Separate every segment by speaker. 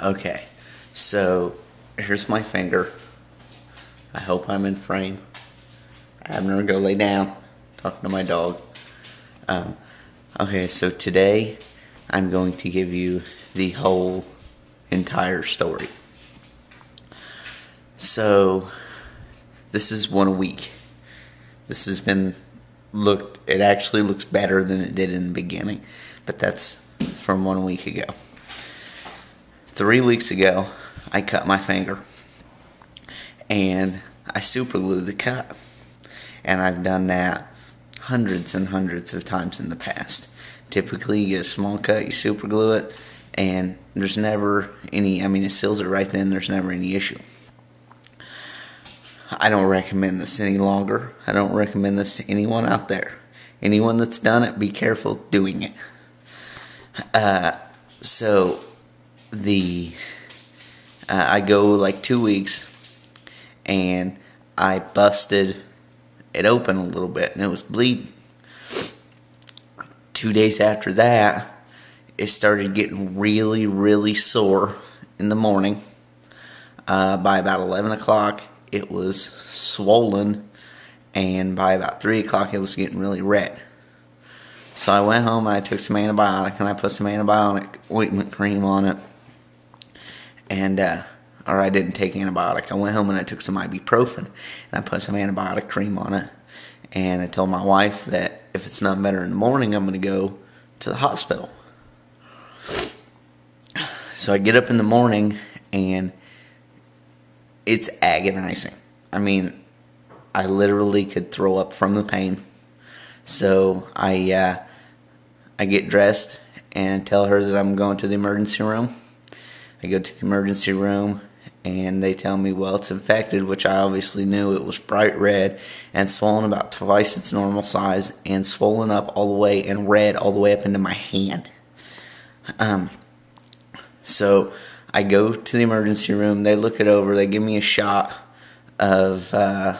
Speaker 1: Okay, so here's my finger. I hope I'm in frame. Abner, go lay down. Talking to my dog. Okay, so today I'm going to give you the whole entire story. So this is 1 week. This has been it actually looks better than it did in the beginning, but that's from 1 week ago. 3 weeks ago, I cut my finger, and I super glued the cut, and I've done that hundreds and hundreds of times in the past. Typically, you get a small cut, you super glue it, and there's never any, it seals it right then, there's never any issue. I don't recommend this any longer. I don't recommend this to anyone out there. Anyone that's done it, be careful doing it. I go like 2 weeks, and I busted it open a little bit, and it was bleeding. 2 days after that, it started getting really, really sore in the morning. By about 11 o'clock, it was swollen, and by about 3 o'clock, it was getting really red. So I went home and I took some antibiotic, and I put some antibiotic ointment cream on it. And, or I didn't take antibiotic. I went home and I took some ibuprofen, and I put some antibiotic cream on it. And I told my wife that if it's not better in the morning, I'm going to go to the hospital. So I get up in the morning, and it's agonizing. I literally could throw up from the pain. So I get dressed and tell her that I'm going to the emergency room. I go to the emergency room, and they tell me, well, it's infected, which I obviously knew. It was bright red and swollen about twice its normal size, and swollen up all the way and red all the way up into my hand. So I go to the emergency room. They look it over. They give me a shot of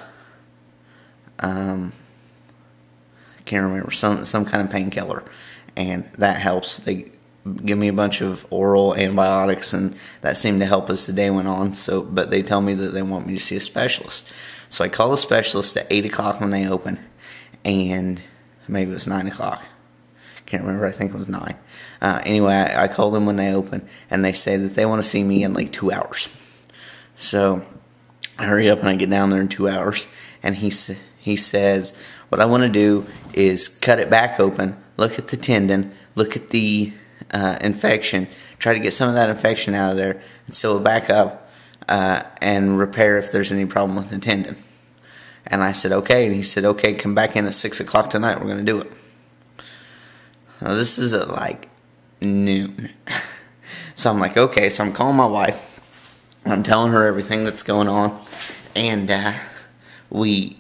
Speaker 1: can't remember, some kind of painkiller, and that helps. They give me a bunch of oral antibiotics, and that seemed to help as the day went on. But they tell me that they want me to see a specialist. So I call the specialist at 8 o'clock when they open, and maybe it was 9 o'clock. Can't remember. I think it was 9. Anyway, I called them when they open, and they say that they want to see me in like 2 hours. So I hurry up and I get down there in 2 hours, and he says, what I want to do is cut it back open, look at the tendon, look at the infection, try to get some of that infection out of there, and sew it back up, and repair if there's any problem with the tendon. And I said, okay. And he said, okay, come back in at 6 o'clock tonight, we're going to do it. Now, this is at like noon. So I'm like, okay. So I'm calling my wife. I'm telling her everything that's going on. And we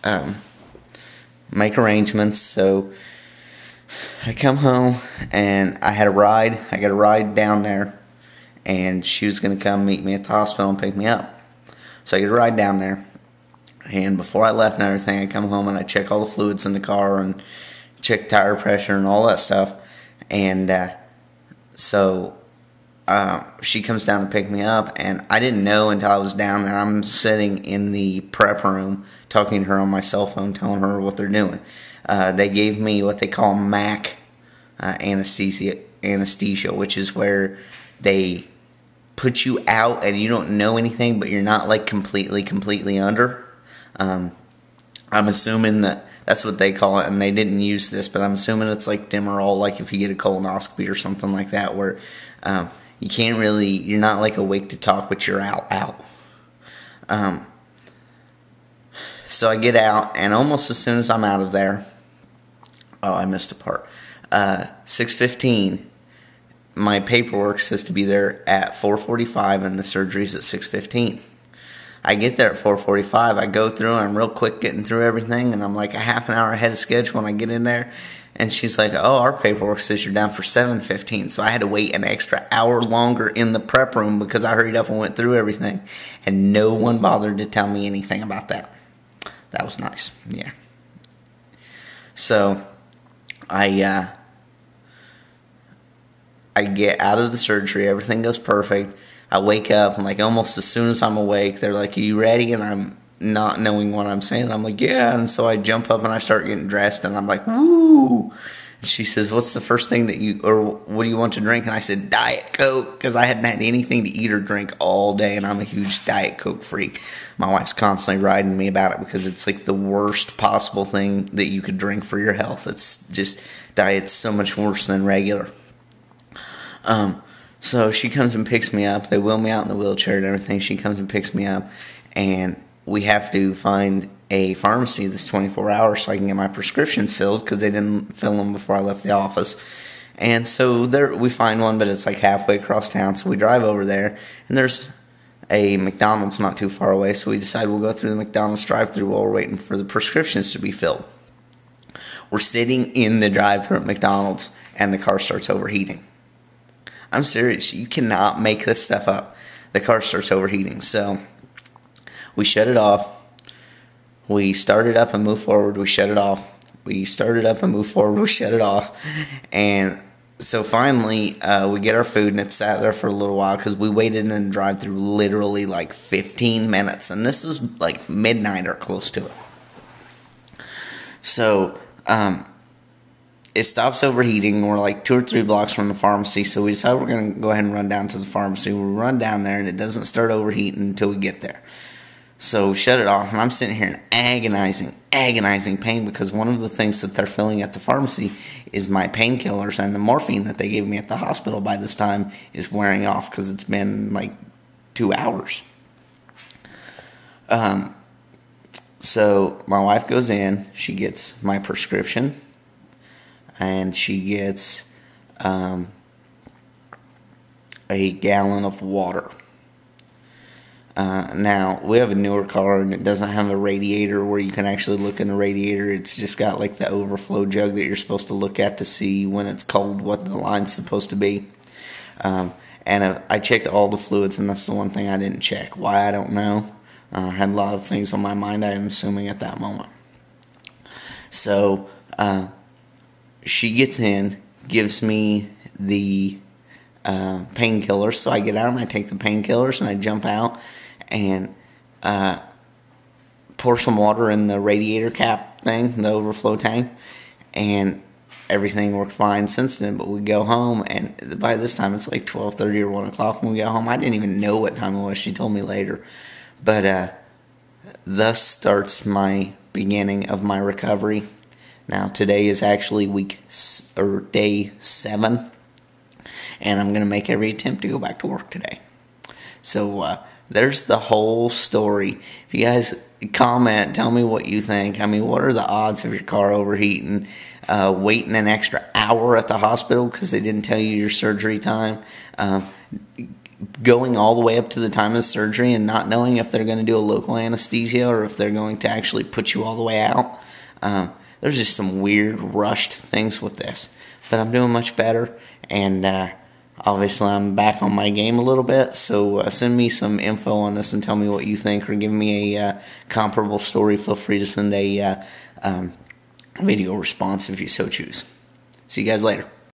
Speaker 1: make arrangements. So I come home, and I got a ride down there. And she was going to come meet me at the hospital and pick me up. So I get a ride down there. And before I left and everything, I come home and I check all the fluids in the car and check tire pressure and all that stuff. And so she comes down to pick me up, and I didn't know until I was down there. I'm sitting in the prep room talking to her on my cell phone, telling her what they're doing. They gave me what they call MAC anesthesia, which is where they put you out and you don't know anything, but you're not like completely under. I'm assuming that's what they call it, and they didn't use this, but I'm assuming it's like Demerol, like if you get a colonoscopy or something like that, where you can't really, you're not like awake to talk, but you're out. So I get out, and almost as soon as I'm out of there, I missed a part. 6:15, my paperwork says to be there at 4:45, and the surgery's at 6:15. I get there at 4:45. I go through, and I'm real quick getting through everything, and I'm like a half an hour ahead of schedule when I get in there. And she's like, oh, our paperwork says you're down for 7:15. So I had to wait an extra hour longer in the prep room because I hurried up and went through everything. And no one bothered to tell me anything about that. That was nice, yeah. So I get out of the surgery. Everything goes perfect. I wake up, and like almost as soon as I'm awake, they're like, "Are you ready?" And I'm not knowing what I'm saying. I'm like, "Yeah." And so I jump up and I start getting dressed, and I'm like, "Woo!" And she says, "What's the first thing that what do you want to drink?" And I said, "Diet Coke," because I hadn't had anything to eat or drink all day, and I'm a huge Diet Coke freak. My wife's constantly riding me about it because it's like the worst possible thing that you could drink for your health. It's just, diet's so much worse than regular. So she comes and picks me up. They wheel me out in the wheelchair and everything. She comes and picks me up, and we have to find a pharmacy that's 24 hours so I can get my prescriptions filled, because they didn't fill them before I left the office. And so there we find one, but it's like halfway across town. So we drive over there, and there's a McDonald's not too far away. So we decide we'll go through the McDonald's drive-thru while we're waiting for the prescriptions to be filled. We're sitting in the drive-thru at McDonald's, and the car starts overheating. I'm serious. You cannot make this stuff up. The car starts overheating. So we shut it off. We start it up and move forward. We shut it off. We start it up and move forward. We shut it off. And so finally, we get our food, and it sat there for a little while because we waited in the drive-thru literally like 15 minutes. And this was like midnight or close to it. So, it stops overheating. We're like 2 or 3 blocks from the pharmacy, so we decide we're going to go ahead and run down to the pharmacy. We run down there, and it doesn't start overheating until we get there. So we shut it off, and I'm sitting here in agonizing pain, because one of the things that they're filling at the pharmacy is my painkillers, and the morphine that they gave me at the hospital by this time is wearing off because it's been like 2 hours. So my wife goes in, she gets my prescription, and she gets a gallon of water. Now, we have a newer car, and it doesn't have a radiator where you can actually look in the radiator. It's just got like the overflow jug that you're supposed to look at to see when it's cold what the line's supposed to be. And I checked all the fluids, and that's the one thing I didn't check. Why, I don't know. I had a lot of things on my mind, I am assuming, at that moment. So, she gets in, gives me the painkillers. So I get out and I take the painkillers, and I jump out and pour some water in the radiator cap thing, the overflow tank, and everything worked fine since then. But we go home, and by this time it's like 12:30 or 1 o'clock when we got home. I didn't even know what time it was. She told me later. But thus starts my beginning of my recovery. Now, today is actually day 7, and I'm going to make every attempt to go back to work today. So, there's the whole story. If you guys comment, tell me what you think. I mean, what are the odds of your car overheating, waiting an extra hour at the hospital because they didn't tell you your surgery time, going all the way up to the time of surgery and not knowing if they're going to do a local anesthesia or if they're going to actually put you all the way out. There's just some weird, rushed things with this. But I'm doing much better, and obviously I'm back on my game a little bit. So send me some info on this and tell me what you think, or give me a comparable story. Feel free to send a video response if you so choose. See you guys later.